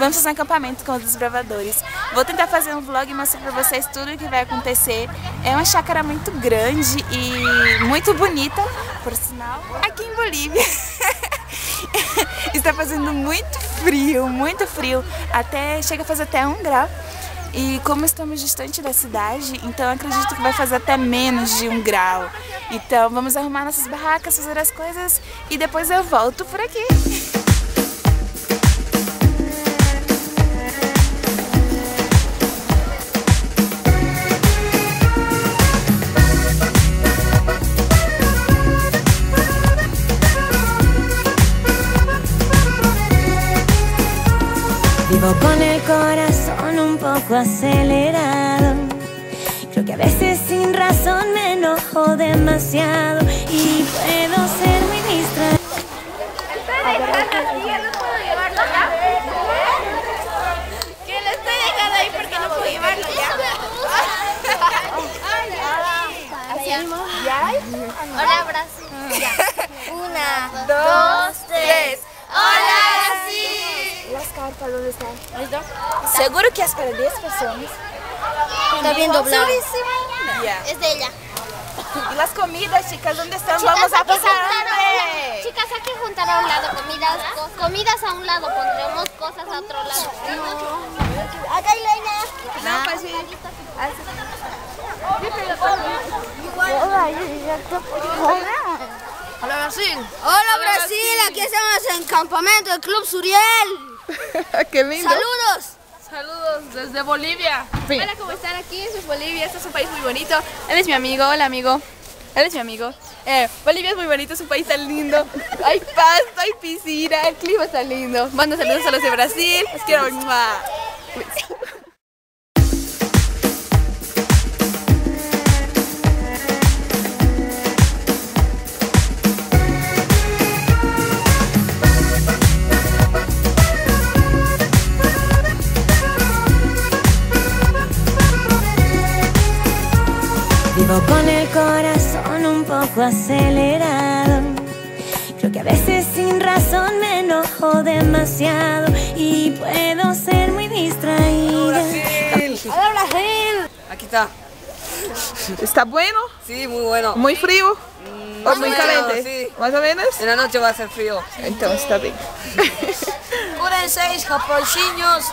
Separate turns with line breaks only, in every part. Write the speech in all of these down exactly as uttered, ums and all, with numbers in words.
vamos fazer um acampamento com os desbravadores. Vou tentar fazer um vlog e mostrar pra vocês tudo o que vai acontecer. É uma chácara muito grande e muito bonita, por sinal, aqui em Bolívia. Está fazendo muito frio, muito frio, até chega a fazer até um grau. E como estamos distante da cidade, então acredito que vai fazer até menos de um grau. Então vamos arrumar nossas barracas, fazer as coisas e depois eu volto por aqui.
Vivo con el corazón un poco acelerado. Creo que a veces sin razón me enojo demasiado y puedo ser muy distraída.
Que lo estoy dejando ahí porque no puedo llevarlo ya. Hola Brasil. Ya. Una, dos, tres. Hola Brasil.
Las carpas, ¿dónde están? Seguro que es para diez personas.
Está bien doblado.
Yeah.
Es de ella.
Y las comidas, chicas, ¿dónde están?
Chicas,
Vamos a
hay que
pasar
juntar a un-
hambre.
Chicas, hay que juntar a un lado comidas, co- comidas a un lado, pondremos cosas a otro lado. No. Acá hay leña.
No, pues sí.
Hola Brasil. Hola Brasil, aquí estamos en campamento del Club Suriel.
Qué lindo.
Saludos.
Saludos desde Bolivia.
Sí.
Hola, ¿cómo están? Aquí esto es Bolivia, este es un país muy bonito. Él es mi amigo, hola amigo. Él es mi amigo. Eh, Bolivia es muy bonito, es un país tan lindo. Hay pasto, hay piscina, el clima está lindo. Mando saludos a los de Brasil. Los quiero. ¡Mua!
Vivo con el corazón un poco acelerado. Creo que a veces sin razón me enojo demasiado y puedo ser muy distraída.
Hola Brasil.
Aquí está.
¿Está bueno?
Sí, muy bueno.
¿Muy frío? ¿O
más
muy
o menos,
caliente?
sí.
¿Más o menos?
En la noche va a ser frío.
Entonces está bien.
Cúrense, japonciños.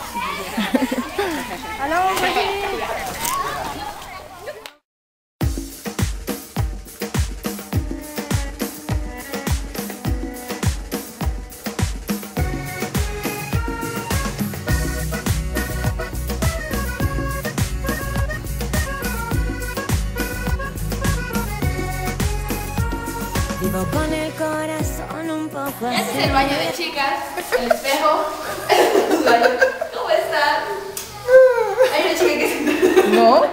Vivo con el corazón un poco acelerado.
Este es el baño de chicas, el espejo. El baño. ¿Cómo están? Hay una chica que se...
¿No?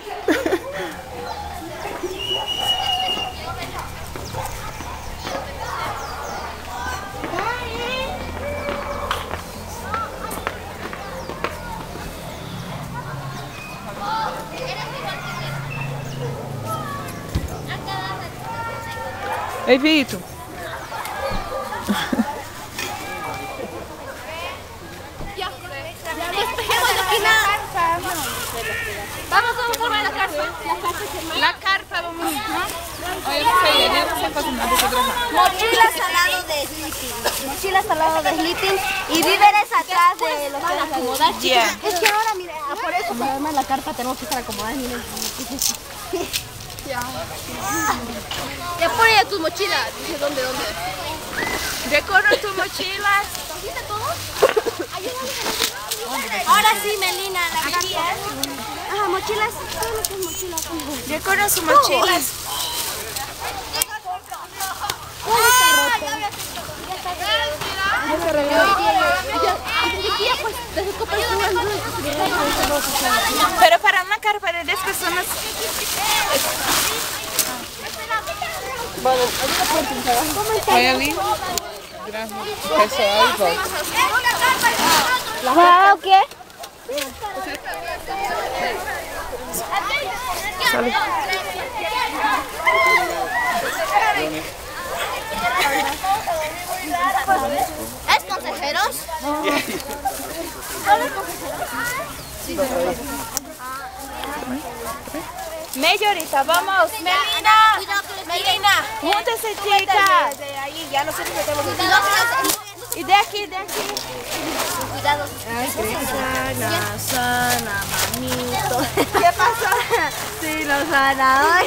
Ei, Vitor.
Vamos a formar la carpa.
La carpa, vamos. Oye, no sé, yo no sé cocinar, fotografar.
Mochilas al lado de sleeping. Mochilas al lado de sleeping y víveres atrás de los que van a acomodar.
Yeah.
Es que ahora, mire, ah, por eso para armar la carpa tenemos que estar acomodadas. Miren.
Ya pone ya tus mochilas. Dice dónde, dónde.
Recorre tus mochilas.
¿Trajiste todo? Ahora sí, Melina, la carpa. Ajá, mochilas. Todo lo que es mochilas.
Recorre sus mochilas. Pero para una carpa de diez personas. Vai ali. Grava o pessoal e volta.
Ah, o quê?
Salud.
¿Es consejeros?
Media horita, vamos. Melina, Melina, júntese, chicas.
Ahí ya nosotros metemos el
Y de aquí, de aquí.
cuidado.
Sana, sana, manito.
¿Qué pasó?
Sí, no sana hoy.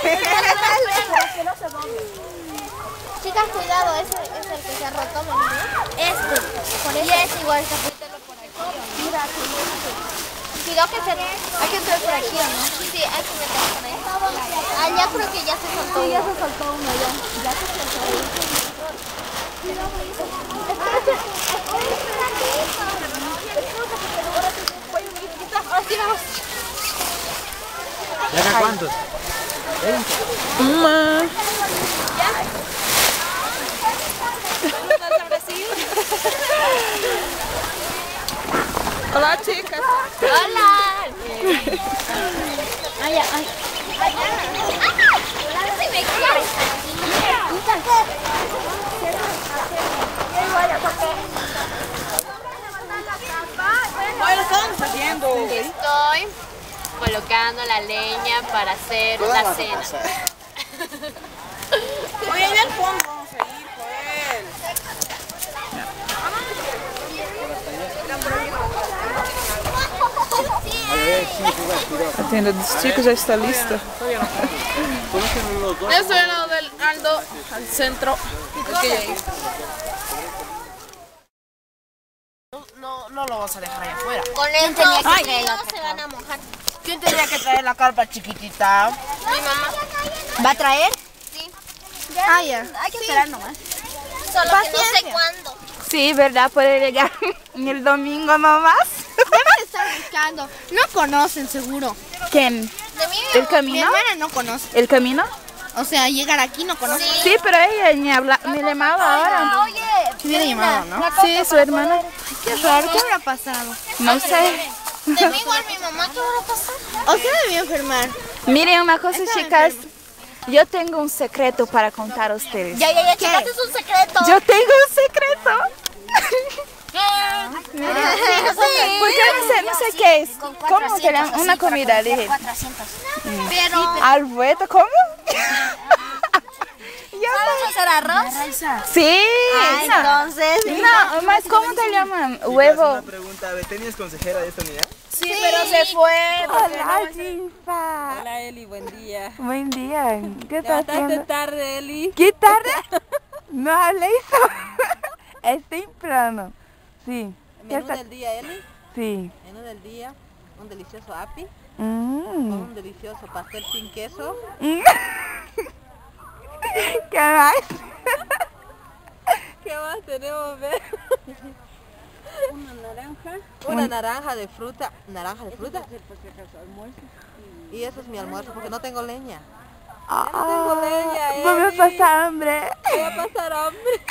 Chicas, cuidado, ese es el que se ha roto, ¿no? Este. Por eso. Y es igual, capítelo por aquí. Mira, cuidado que se... Hay que entrar por aquí, ¿o no? Sí, hay que meter por ahí. Allá creo que ya se soltó. Sí, ya se soltó uno, ya. Ya se soltó uno. Así vamos.
¿Ya acá cuántos?
Uma. Hola, chicas.
Hola. Ay, ay. Sí me quiere.
Estoy colocando la leña para hacer la cena.
Oye, ahí al fondo vamos a ir, pues. A tenda dos chicos ya está lista.
Yo estoy al lado del Aldo, al centro.
No, no lo vas a dejar ahí afuera.
Con el tenía que traer la se van a mojar.
¿Quién tenía que traer la carpa chiquitita?
Mi mamá.
¿Va a traer?
Sí.
Ah, ya. Hay que esperar nomás.
Solo que no sé cuándo.
Sí, ¿verdad? Puede llegar el domingo nomás.
Deben estar buscando. No conocen, seguro.
¿Quién?
De mí
¿El
Mi
camino?
hermana no conoce.
¿El camino?
O sea, llegar aquí no conoce.
Sí, pero ella me, habla, me llamaba ahora.
Oye,
Sí, hubiera llamado, ¿no?
Sí, su hermana.
Qué raro, ¿qué habrá pasado?
No sé.
de mí igual mi mamá, ¿qué va a pasar?
O sea, debió enfermar.
Miren una cosa, chicas. Yo tengo un secreto para contar a ustedes.
Ya, ya, ya, chicas, es un secreto.
Yo tengo un secreto.
Sí,
¿Por qué no sé, no sé qué es? ¿Cómo se llama? Una comida, dije.
cuatrocientos. Pero,
¿Albueto? ¿Cómo?
¿sabes hacer arroz?
Sí. no.
Entonces,
No, más, ¿cómo te llaman? Huevo.
Una pregunta, ¿tenías consejera de esta unidad?
Sí, pero se fue.
Hola, Jimpa.
Hola Eli, buen día.
Buen día. ¿Qué estás
Levantaste
haciendo?
tarde, Eli.
¿Qué tarde? No hablé eso. Es temprano. Sí.
Menú del día, Eli.
Sí.
Menú del día, un delicioso api,
Mm.
con un delicioso pastel sin queso.
¿Qué más?
¿Qué más tenemos, ver? Una naranja. Una naranja de fruta. ¿Naranja de fruta? Y eso es mi almuerzo, porque no tengo leña.
Ah,
no tengo leña,
voy a
Eli.
pasar hambre.
Voy a pasar hambre.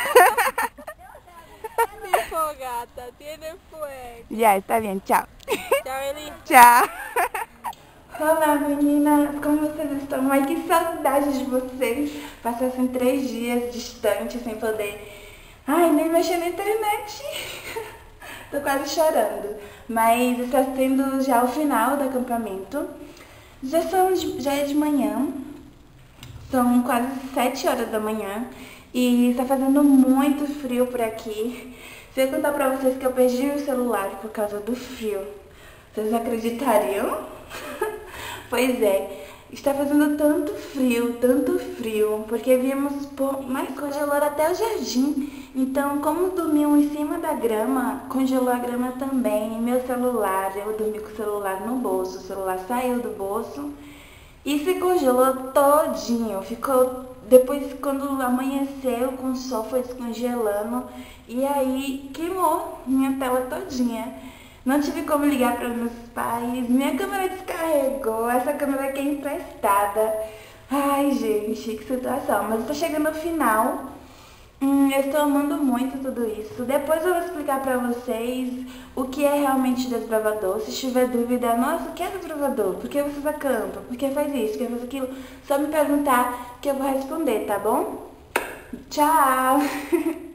Mi fogata tiene fuego.
Ya, está bien. Chao.
Chao, Eli.
Tchau. Olá, meninas. Como vocês estão? Ai, que saudade de vocês. Passei assim três dias distante, sem poder... Ai, nem mexer na internet. Tô quase chorando. Mas está sendo já o final do acampamento. Já, são, já é de manhã. São quase sete horas da manhã. E está fazendo muito frio por aqui. Se eu contar pra vocês que eu perdi o celular por causa do frio, vocês acreditariam? Pois é, está fazendo tanto frio, tanto frio, porque viemos por mais congelou até o jardim. Então, como dormiam em cima da grama, congelou a grama também. E meu celular, eu dormi com o celular no bolso, o celular saiu do bolso e se congelou todinho. Ficou, depois quando amanheceu, com o sol foi descongelando e aí queimou minha tela todinha. Não tive como ligar para meus pais, minha câmera descarregou, essa câmera aqui é emprestada. Ai, gente, que situação. Mas está chegando ao final. Hum, eu estou amando muito tudo isso. Depois eu vou explicar para vocês o que é realmente desbravador. Se tiver dúvida, nossa, o que é desbravador? Por que vocês acampam? Por que faz isso? Por que faz aquilo? Só me perguntar que eu vou responder, tá bom? Tchau!